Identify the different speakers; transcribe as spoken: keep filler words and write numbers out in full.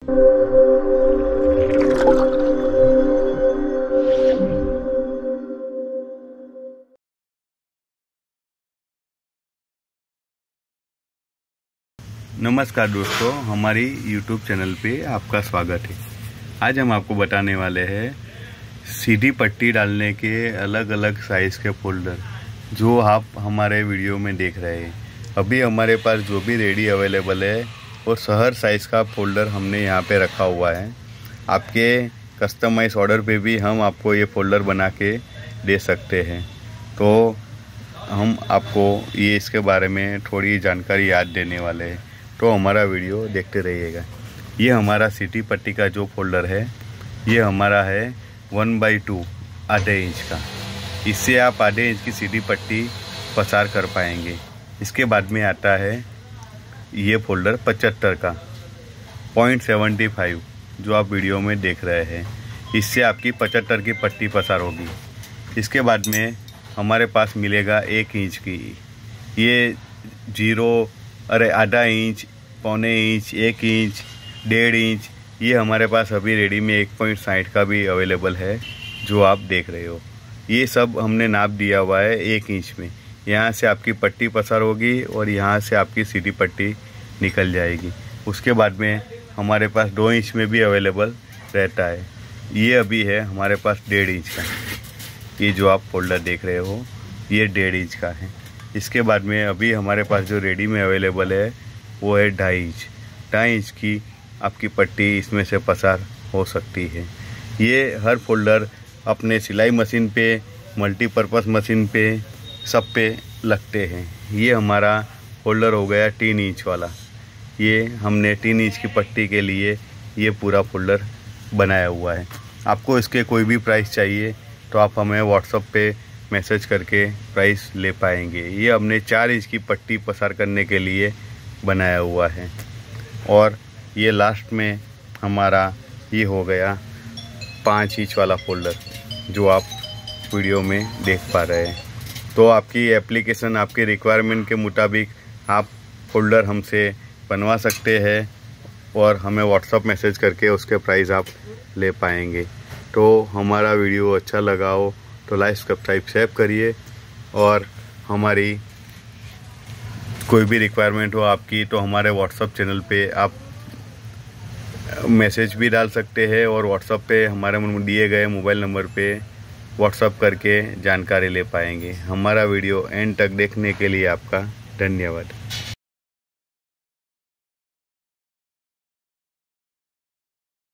Speaker 1: नमस्कार दोस्तों, हमारी यूट्यूब चैनल पे आपका स्वागत है। आज हम आपको बताने वाले हैं सीधी पट्टी डालने के अलग अलग साइज़ के फोल्डर जो आप हमारे वीडियो में देख रहे हैं। अभी हमारे पास जो भी रेडी अवेलेबल है वो हर साइज़ का फोल्डर हमने यहाँ पे रखा हुआ है। आपके कस्टमाइज ऑर्डर पे भी हम आपको ये फोल्डर बना के दे सकते हैं। तो हम आपको ये इसके बारे में थोड़ी जानकारी याद देने वाले हैं, तो हमारा वीडियो देखते रहिएगा। ये हमारा सीधी पट्टी का जो फोल्डर है ये हमारा है वन बाई टू आधे इंच का। इससे आप आधे इंच की सीधी पट्टी पसार कर पाएंगे। इसके बाद में आता है ये फोल्डर पचहत्तर का पॉइंट सेवेंटी फाइव जो आप वीडियो में देख रहे हैं। इससे आपकी पचहत्तर की पट्टी पसार होगी। इसके बाद में हमारे पास मिलेगा एक इंच की, ये जीरो अरे आधा इंच, पौने इंच, एक इंच, डेढ़ इंच, ये हमारे पास अभी रेडी में एक पॉइंट साठ का भी अवेलेबल है जो आप देख रहे हो। ये सब हमने नाप दिया हुआ है एक इंच में। यहाँ से आपकी पट्टी पसार होगी और यहाँ से आपकी सीधी पट्टी निकल जाएगी। उसके बाद में हमारे पास दो इंच में भी अवेलेबल रहता है। ये अभी है हमारे पास डेढ़ इंच का। ये जो आप फोल्डर देख रहे हो ये डेढ़ इंच का है। इसके बाद में अभी हमारे पास जो रेडी में अवेलेबल है वो है ढाई इंच। ढाई इंच की आपकी पट्टी इसमें से पसार हो सकती है। ये हर फोल्डर अपने सिलाई मशीन पे, मल्टीपर्पज़ मशीन पे, सब पे लगते हैं। ये हमारा फोल्डर हो गया तीन इंच वाला। ये हमने तीन इंच की पट्टी के लिए ये पूरा फोल्डर बनाया हुआ है। आपको इसके कोई भी प्राइस चाहिए तो आप हमें व्हाट्सएप पे मैसेज करके प्राइस ले पाएंगे। ये हमने चार इंच की पट्टी पसार करने के लिए बनाया हुआ है। और ये लास्ट में हमारा ये हो गया पाँच इंच वाला फोल्डर जो आप वीडियो में देख पा रहे हैं। तो आपकी एप्लीकेशन, आपके रिक्वायरमेंट के मुताबिक आप फोल्डर हमसे बनवा सकते हैं और हमें व्हाट्सएप मैसेज करके उसके प्राइस आप ले पाएंगे। तो हमारा वीडियो अच्छा लगा हो तो लाइक, सब्सक्राइब, शेयर करिए। और हमारी कोई भी रिक्वायरमेंट हो आपकी तो हमारे व्हाट्सएप चैनल पे आप मैसेज भी डाल सकते हैं और व्हाट्सएप पे हमारे दिए गए मोबाइल नंबर पे व्हाट्सएप करके जानकारी ले पाएंगे। हमारा वीडियो एंड तक देखने के लिए आपका धन्यवाद।